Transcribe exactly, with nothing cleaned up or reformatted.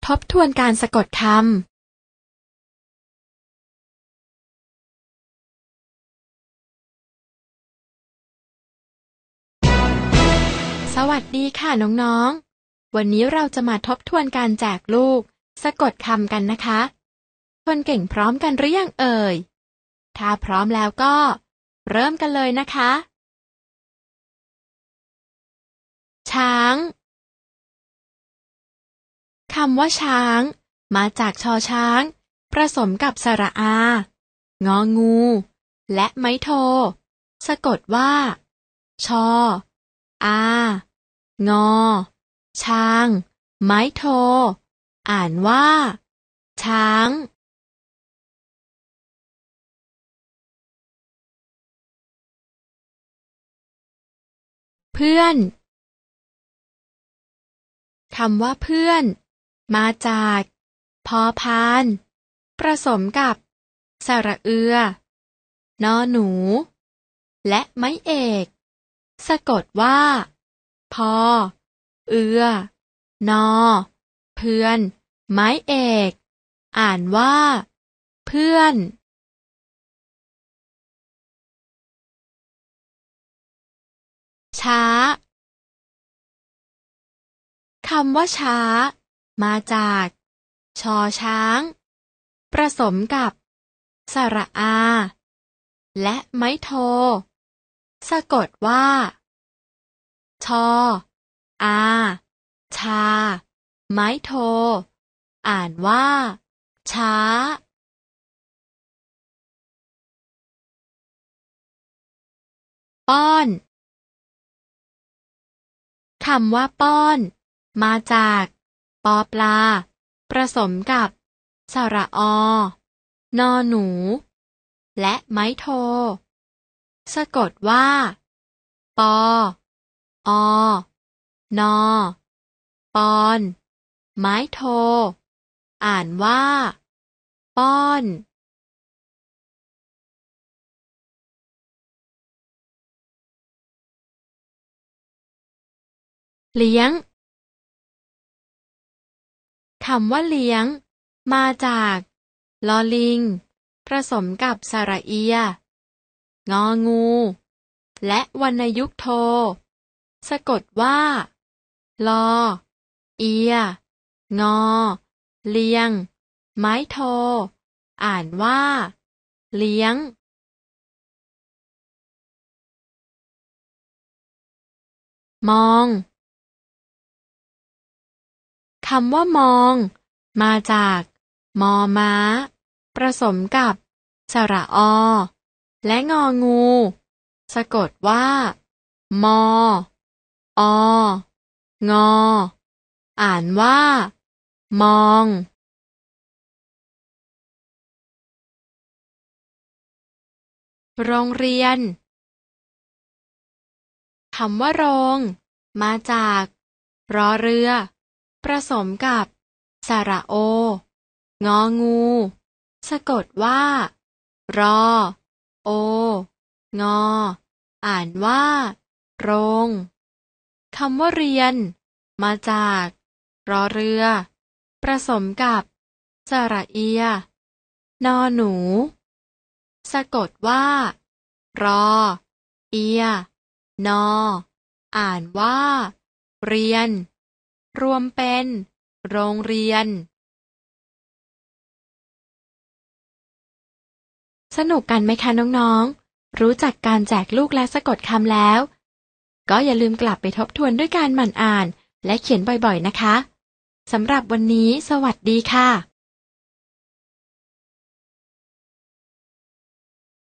ทบทวนการสะกดคำสวัสดีค่ะน้องๆวันนี้เราจะมาทบทวนการแจกลูกสะกดคำกันนะคะคนเก่งพร้อมกันหรือยังเอ่ยถ้าพร้อมแล้วก็เริ่มกันเลยนะคะช้างคำว่าช้างมาจากชอช้างผสมกับสระอางองูและไม้โทสะกดว่าชออางอช้างไม้โทอ่านว่าช้างเพื่อนคำว่าเพื่อนมาจากพอพานผสมกับสระเอือนอหนูและไม้เอกสะกดว่าพอเอือนอเพื่อนไม้เอกอ่านว่าเพื่อนช้าคำว่าช้ามาจากชอช้างผสมกับสระอาและไม้โทสะกดว่าชออาชาไม้โทอ่านว่าช้าป้อนคำว่าป้อนมาจากปอปลาผสมกับสระอนอหนูและไม้โทสะกดว่าปออนอปอนไม้โทอ่านว่าป้อนเลี้ยงคำว่าเลี้ยงมาจากลอลิงผสมกับสระเอียงองูและวรรณยุกต์โทสะกดว่าลอเอียงอเลียงไม้โทอ่านว่าเลี้ยงมองคำว่ามองมาจากมอม้าผสมกับสระอและงองูสะกดว่ามอองออ่านว่ามองโรงเรียนคำว่าโรงมาจากรอเรือผสมกับสระโององูสะกดว่ารอโองออ่านว่าโรงคำว่าเรียนมาจากรอเรือผสมกับสระเอียนอหนูสะกดว่ารอเอียนออ่านว่าเรียนรวมเป็นโรงเรียนสนุกกันไหมคะน้องๆรู้จักการแจกลูกและสะกดคำแล้วก็อย่าลืมกลับไปทบทวนด้วยการหมั่นอ่านและเขียนบ่อยๆนะคะสำหรับวันนี้สวัสดีค่ะ